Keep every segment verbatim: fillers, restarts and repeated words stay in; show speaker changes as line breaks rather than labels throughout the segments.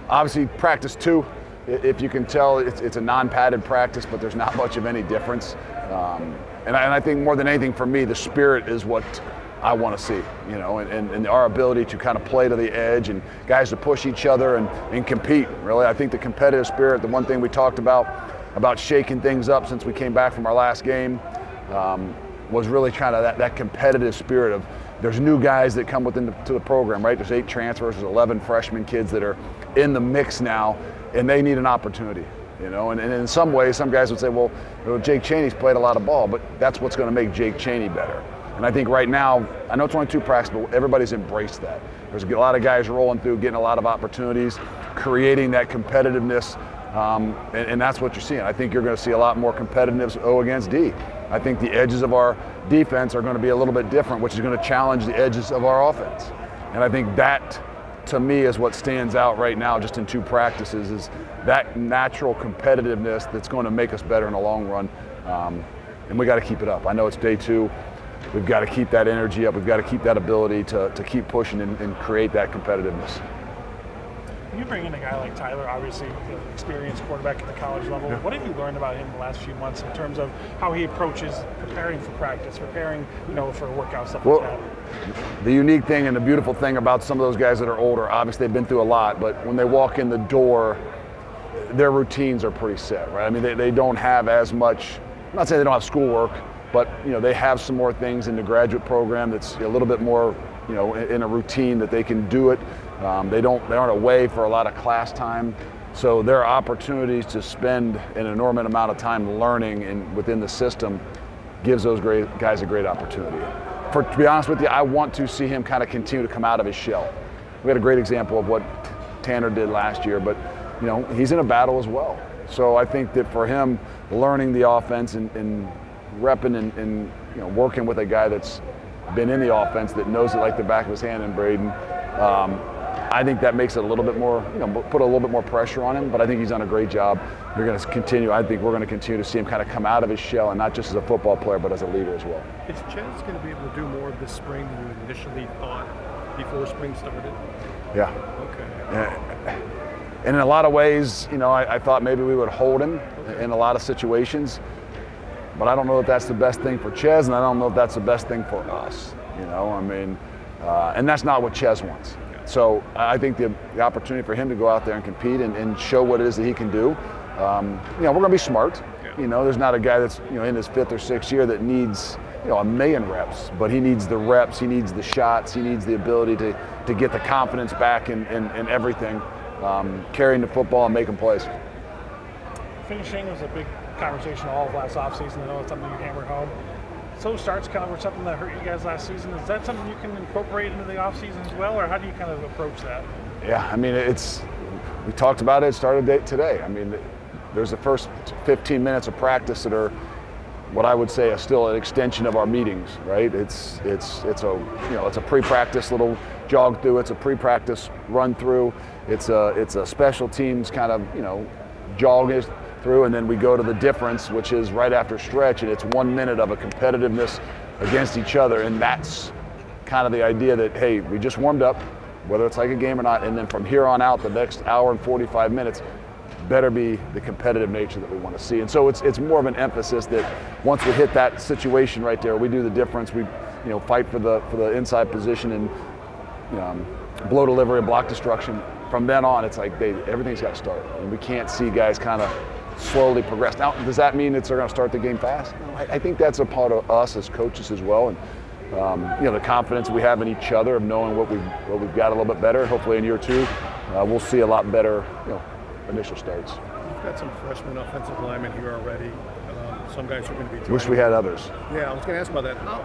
obviously practice two, if you can tell, it's, it's a non-padded practice, but there's not much of any difference. Um, and, I, and I think more than anything for me, the spirit is what I want to see, you know, and, and, and our ability to kind of play to the edge and guys to push each other and, and compete, really. I think the competitive spirit, the one thing we talked about, about shaking things up since we came back from our last game, um, was really kind of that, that competitive spirit of, there's new guys that come within the, to the program, right? There's eight transfers, there's eleven freshman kids that are in the mix now, and they need an opportunity, you know? And, and in some ways, some guys would say, well, you know, Jake Chaney's played a lot of ball, but that's what's gonna make Jake Chaney better. And I think right now, I know it's only two practices, but everybody's embraced that. There's a lot of guys rolling through, getting a lot of opportunities, creating that competitiveness, um, and, and that's what you're seeing. I think you're gonna see a lot more competitiveness O against D. I think the edges of our defense are going to be a little bit different, which is going to challenge the edges of our offense. And I think that, to me, is what stands out right now just in two practices, is that natural competitiveness that's going to make us better in the long run. Um, and we got to keep it up. I know it's day two. We've got to keep that energy up. We've got to keep that ability to, to keep pushing and, and create that competitiveness.
You bring in a guy like Tyler, obviously an experienced quarterback at the college level. Yeah. What have you learned about him in the last few months in terms of how he approaches preparing for practice, preparing, you know, for workout, stuff well, like that?
The unique thing and the beautiful thing about some of those guys that are older, obviously they've been through a lot, but when they walk in the door, their routines are pretty set, right? I mean, they, they don't have as much, I'm not saying they don't have schoolwork, but, you know, they have some more things in the graduate program that's a little bit more, you know, in, in a routine that they can do it. Um, they don't, they aren't away for a lot of class time. So there are opportunities to spend an enormous amount of time learning in, within the system gives those great guys a great opportunity. For, to be honest with you, I want to see him kind of continue to come out of his shell. We had a great example of what Tanner did last year, but you know, he's in a battle as well. So I think that for him, learning the offense and, and repping and, and you know, working with a guy that's been in the offense that knows it like the back of his hand in Braden, um, I think that makes it a little bit more, you know, put a little bit more pressure on him, but I think he's done a great job. You're going to continue, I think we're going to continue to see him kind of come out of his shell, and not just as a football player, but as a leader as well.
Is Ches going to be able to do more this spring than you initially thought before spring started?
Yeah.
Okay.
Yeah. And in a lot of ways, you know, I, I thought maybe we would hold him okay. in a lot of situations, but I don't know if that's the best thing for Ches, and I don't know if that's the best thing for us. You know, I mean, uh, and that's not what Ches wants. So I think the, the opportunity for him to go out there and compete and, and show what it is that he can do, um, you know, we're going to be smart.
Yeah.
You know, there's not a guy that's, you know, in his fifth or sixth year that needs, you know, a million reps, but he needs the reps, he needs the shots, he needs the ability to, to get the confidence back in, in, in everything, um, carrying the football and making plays.
Finishing was a big conversation all of last offseason. I know it's something you hammered home. So starts kind of were something that hurt you guys last season. Is that something you can incorporate into the offseason as well, or how do you kind of approach that?
Yeah, I mean, it's, we talked about it, it started today. I mean, there's the first fifteen minutes of practice that are what I would say are still an extension of our meetings, right? It's, it's, it's a, you know, it's a pre-practice little jog through, it's a pre-practice run through, it's a, it's a special teams kind of, you know, jog through, and then we go to the difference, which is right after stretch, and it's one minute of a competitiveness against each other, and that's kind of the idea that, hey, we just warmed up, whether it's like a game or not, and then from here on out, the next hour and forty-five minutes better be the competitive nature that we want to see. And so it's it's more of an emphasis that once we hit that situation right there, we do the difference, we, you know, fight for the for the inside position and you know, blow delivery and block destruction. From then on, it's like they, everything's got to start, and we can't see guys kind of slowly progress. Now, does that mean that they're going to start the game fast? No, I, I think that's a part of us as coaches as well, and um, you know, the confidence we have in each other of knowing what we've what we've got a little bit better. Hopefully, in year two, uh, we'll see a lot better, you know, initial starts.
You've got some freshman offensive linemen here already. Um, some guys are going to be joining.
Wish we had others.
Yeah, I was going to ask about that. How,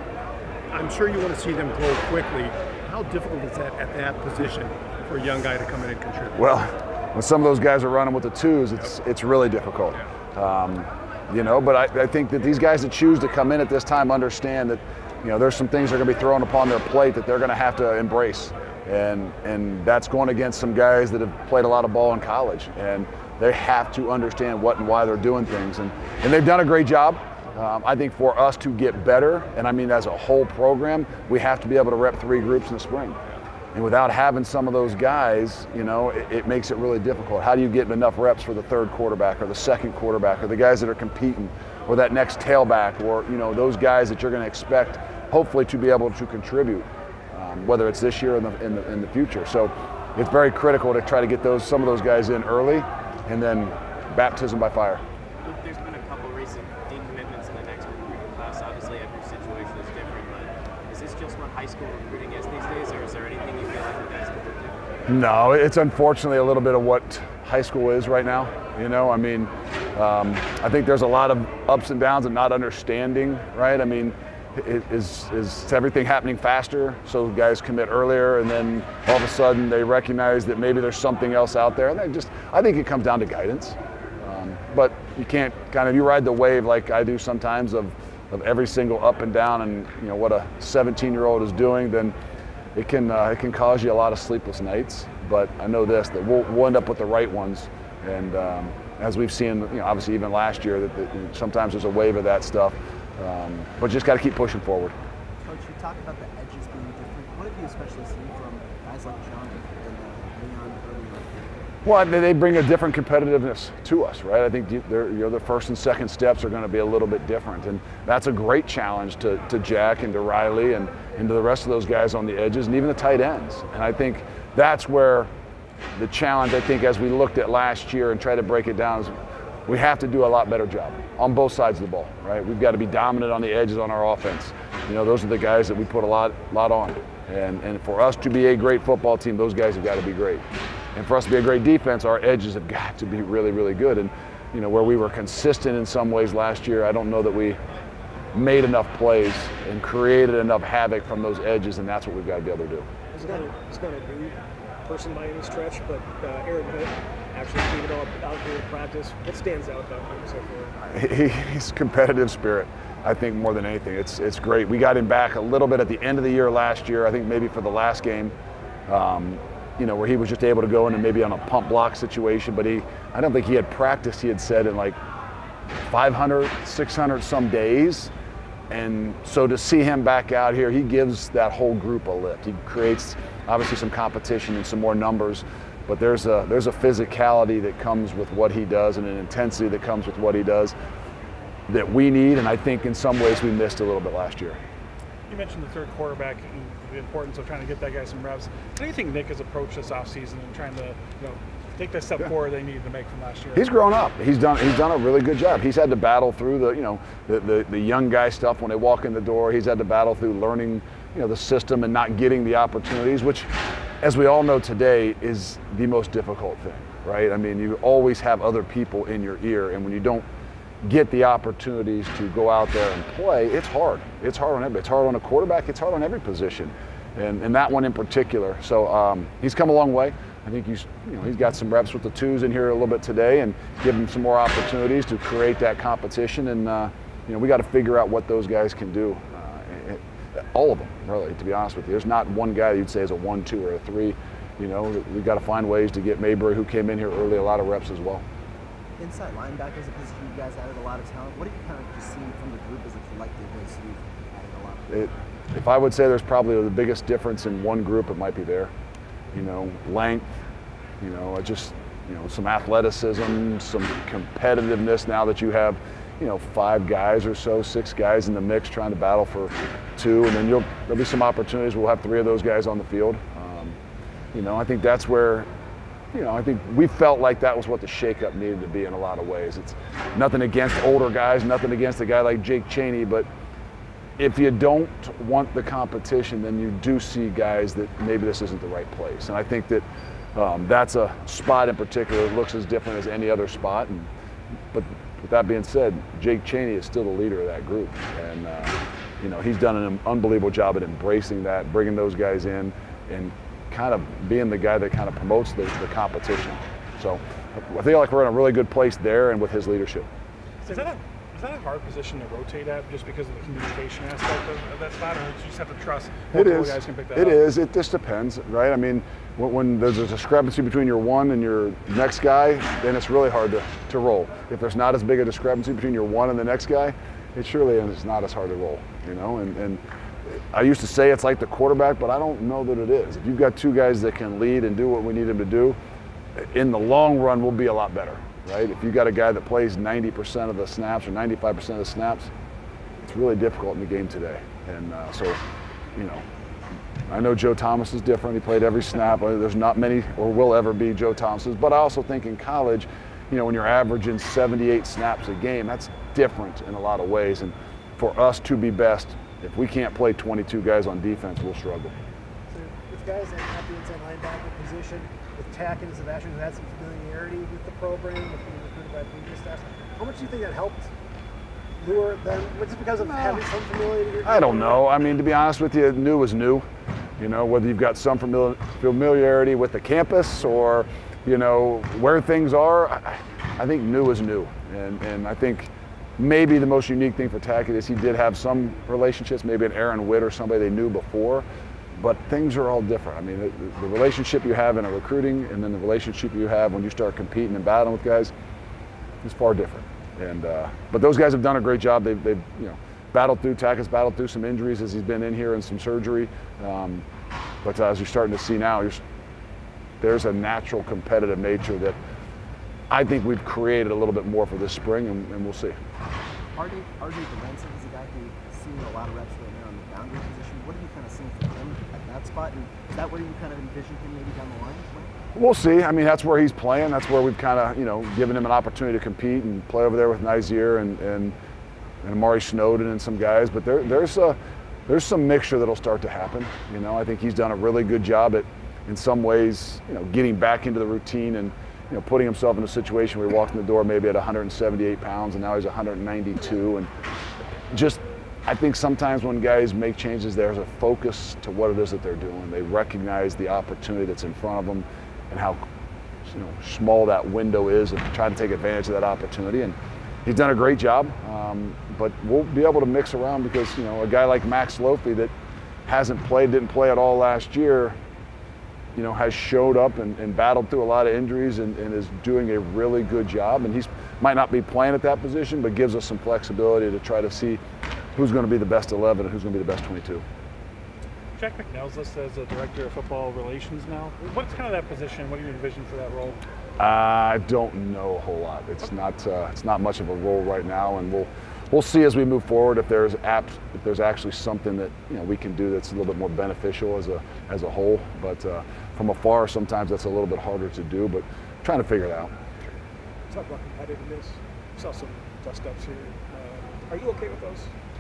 I'm sure you want to see them grow quickly. How difficult is that at that position for a young guy to come in and contribute?
Well, when some of those guys are running with the twos, it's it's really difficult. Um, you know, but I, I think that these guys that choose to come in at this time understand that, you know, there's some things that are going to be thrown upon their plate that they're going to have to embrace. And and that's going against some guys that have played a lot of ball in college. And they have to understand what and why they're doing things. And, and they've done a great job. Um, I think for us to get better, and I mean as a whole program, we have to be able to rep three groups in the spring. And without having some of those guys, you know, it, it makes it really difficult. How do you get enough reps for the third quarterback or the second quarterback or the guys that are competing or that next tailback or, you know, those guys that you're going to expect hopefully to be able to contribute, um, whether it's this year or in the, in, the, in the future. So it's very critical to try to get those some of those guys in early and then baptism by fire.
There's been a couple recent decommitments in the next recruiting class. Obviously, every situation is different, but is this just what high school recruiting is these days, or is there anything you feel like you guys can do different?
No, it's unfortunately a little bit of what high school is right now. You know, I mean, um, I think there's a lot of ups and downs and not understanding, right? I mean, is is everything happening faster? So guys commit earlier, and then all of a sudden they recognize that maybe there's something else out there. And they just, I think it comes down to guidance. Um, but you can't kind of, you ride the wave like I do sometimes of, of every single up and down, and you know what a seventeen-year-old is doing, then it can uh, it can cause you a lot of sleepless nights. But I know this, that we'll, we'll end up with the right ones. And um, as we've seen, you know, obviously even last year, that, that sometimes there's a wave of that stuff. Um, but just got to keep pushing forward.
Coach, you talked about the edges being different. What have you especially seen from guys like John and uh, Leon early on?
Well, they they bring a different competitiveness to us, right? I think they're, you know, the first and second steps are going to be a little bit different, and that's a great challenge to, to Jack and to Riley and, and to the rest of those guys on the edges and even the tight ends. And I think that's where the challenge, I think, as we looked at last year and try to break it down, is we have to do a lot better job on both sides of the ball, right? We've got to be dominant on the edges on our offense. You know, those are the guys that we put a lot, lot on. And, and for us to be a great football team, those guys have got to be great. And for us to be a great defense, our edges have got to be really, really good. And, you know, where we were consistent in some ways last year, I don't know that we made enough plays and created enough havoc from those edges, and that's what we've got to be able to do.
It's not a, it's not a new person by any stretch, but uh, Aaron Hood actually came it all out here in practice. What stands out about him so far?
He, he's competitive spirit, I think, more than anything. It's it's great. We got him back a little bit at the end of the year last year, I think maybe for the last game, um, you know, where he was just able to go in and maybe on a pump block situation, but he, I don't think he had practiced, he had said, in like five hundred, six hundred some days. And so to see him back out here, he gives that whole group a lift. He creates obviously some competition and some more numbers, but there's a there's a physicality that comes with what he does and an intensity that comes with what he does that we need, and I think in some ways we missed a little bit last year.
You mentioned the third quarterback and the importance of trying to get that guy some reps. How do you think Nick has approached this offseason and trying to, you know, take that step yeah. forward they needed to make from last year?
He's grown up. He's done he's done a really good job. He's had to battle through the, you know, the, the, the young guy stuff when they walk in the door. He's had to battle through learning, you know, the system and not getting the opportunities, which, as we all know today, is the most difficult thing, right? I mean, you always have other people in your ear, and when you don't get the opportunities to go out there and play, it's hard. It's hard on everybody. It's hard on a quarterback. It's hard on every position, and, and that one in particular. So um, he's come a long way. I think he's, you know, he's got some reps with the twos in here a little bit today, and give him some more opportunities to create that competition. And uh, you know, we got to figure out what those guys can do. Uh, it, all of them, really, to be honest with you. There's not one guy that you'd say is a one, two, or a three. You know, we've got to find ways to get Mayberry, who came in here early, a lot of reps as well.
Inside linebacker is a position you guys added a lot of talent. What have you kind of just seen from the group as a collective as you've added a lot?
It, if I would say there's probably the biggest difference in one group, it might be there. You know, length, you know, just, you know, some athleticism, some competitiveness now that you have, you know, five guys or so, six guys in the mix trying to battle for two, and then you'll, there'll be some opportunities. We'll have three of those guys on the field. Um, you know, I think that's where, you know, I think we felt like that was what the shakeup needed to be in a lot of ways. It's nothing against older guys, nothing against a guy like Jake Chaney, but if you don't want the competition, then you do see guys that maybe this isn't the right place. And I think that um, that's a spot in particular that looks as different as any other spot. And, but with that being said, Jake Chaney is still the leader of that group. And, uh, you know, he's done an unbelievable job at embracing that, bringing those guys in, and kind of being the guy that kind of promotes the, the competition. So I feel like we're in a really good place there, and with his leadership.
Is that a, is that a hard position to rotate at, just because of the communication aspect of, of that spot, or do you just have to trust multiple guys can pick that
it
up?
It is. It just depends, right? I mean, when, when there's a discrepancy between your one and your next guy, then it's really hard to, to roll. If there's not as big a discrepancy between your one and the next guy, it surely is not as hard to roll, you know? And, and I used to say it's like the quarterback, but I don't know that it is. If you've got two guys that can lead and do what we need them to do, in the long run, we'll be a lot better, right? If you've got a guy that plays ninety percent of the snaps or ninety-five percent of the snaps, it's really difficult in the game today. And uh, so, you know, I know Joe Thomas is different. He played every snap. There's not many or will ever be Joe Thomases. But I also think in college, you know, when you're averaging seventy-eight snaps a game, that's different in a lot of ways. And for us to be best, if we can't play twenty-two guys on defense, we'll struggle.
So with guys that have the inside linebacker position, with Tack and Sebastian, who had some familiarity with the program, with being recruited by previous staff, how much do you think that helped lure them? Was it because of no. having some familiarity?
I don't know. I mean, to be honest with you, new is new. You know, whether you've got some familiarity with the campus or, you know, where things are, I, I think new is new. And, and I think maybe the most unique thing for Tackett is he did have some relationships, maybe an Aaron Witt or somebody they knew before, but things are all different. I mean, the, the relationship you have in a recruiting and then the relationship you have when you start competing and battling with guys is far different. And uh, but those guys have done a great job. They've, they've you know, battled through, Tackett's battled through some injuries as he's been in here and some surgery. Um, but uh, as you're starting to see now, you're, there's a natural competitive nature that I think we've created a little bit more for this spring, and, and we'll see.
R J Valencia is a guy who's seen a lot of reps right now in the boundary position. What are you kind of seeing from him at that spot? And is that where you kind of envision him maybe down the line?
We'll see. I mean, that's where he's playing. That's where we've kind of, you know, given him an opportunity to compete and play over there with Nizier and and, and Amari Snowden and some guys. But there, there's a there's some mixture that'll start to happen. You know, I think he's done a really good job at, in some ways, you know, getting back into the routine and, you know, putting himself in a situation where he walked in the door maybe at one hundred seventy-eight pounds and now he's one hundred ninety-two. And just, I think sometimes when guys make changes, there's a focus to what it is that they're doing. They recognize the opportunity that's in front of them and how, you know, small that window is, and try to take advantage of that opportunity. And he's done a great job, um, but we'll be able to mix around because, you know, a guy like Max Lofi that hasn't played, didn't play at all last year, you know, has showed up and, and battled through a lot of injuries and, and is doing a really good job. And he's might not be playing at that position, but gives us some flexibility to try to see who's going to be the best eleven and who's going to be the best twenty-two.
Jack McNell's listed as the director of football relations now. What's kind of that position? What do you envision for that role?
Uh, I don't know a whole lot. It's not uh, it's not much of a role right now, and we'll we'll see as we move forward if there's apt, if there's actually something that, you know, we can do that's a little bit more beneficial as a as a whole. But uh, from afar, sometimes that's a little bit harder to do. But trying to figure it out.
Talk about competitiveness. Saw some dust ups here. Uh, are you okay with those?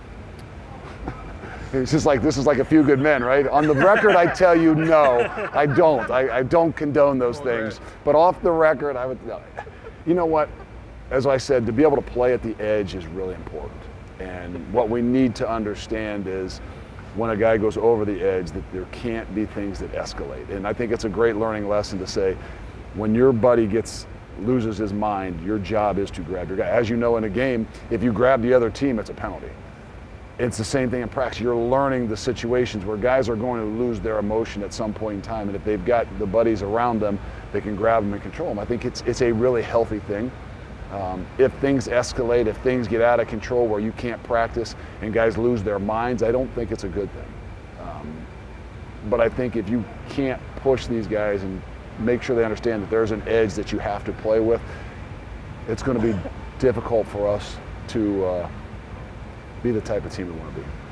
It's just like, this is like A Few Good Men, right? On the record, I tell you no, I don't. I, I don't condone those things. But off the record, I would, you know what? As I said, to be able to play at the edge is really important. And what we need to understand is when a guy goes over the edge, that there can't be things that escalate. And I think it's a great learning lesson to say, when your buddy gets loses his mind, your job is to grab your guy. As you know in a game, if you grab the other team, it's a penalty. It's the same thing in practice. You're learning the situations where guys are going to lose their emotion at some point in time, and if they've got the buddies around them, they can grab them and control them. I think it's it's a really healthy thing. Um, if things escalate, if things get out of control where you can't practice and guys lose their minds, I don't think it's a good thing. Um, but I think if you can't push these guys and make sure they understand that there's an edge that you have to play with, it's going to be difficult for us to uh, be the type of team we want to be.